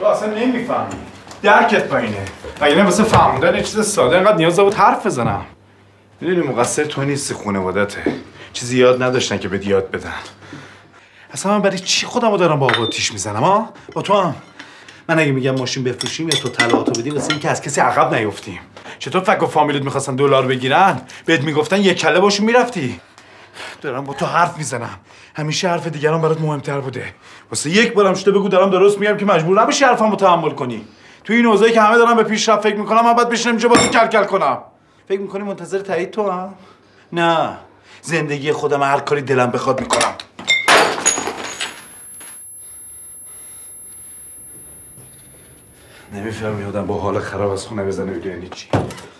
تو اصلا نمیفهمی. درکت پایینه. اگه نه واسه فهموندن یه چیز ساده اینقدر نیاز بود حرف بزنم. میدونی مقصر تو نیستی، خانوادته. چیزی یاد نداشتن که بهت یاد بدن. اصلا من برای چی خودمو دارم با آب آتیش میزنم ها؟ با تو هم. من اگه میگم ماشین بفروشیم یا تو طلاهاتو بدی واسه اینکه از کسی عقب نیفتیم. چطور فک و فامیلت میخواستن دلار بگیرن؟ بهت میگفتن یک کله باشون میرفتی. دارم با تو حرف میزنم. همیشه حرف دیگران برات مهمتر بوده. واسه یک بارم شده بگو دارم درست میگم که مجبور نباشی حرفمو تحمل کنی. تو این اوضاعی که همه دارن به پیشرفت فکر میکنم من باید بشینم اینجا با تو کلکل کنم. فکر میکنی منتظر تایید تو هم؟ نه. زندگی خودم هر کاری دلم بخواد میکنم. نمیفهمی آدم با حال خراب از خونه بزنه بیرون یعنی چی؟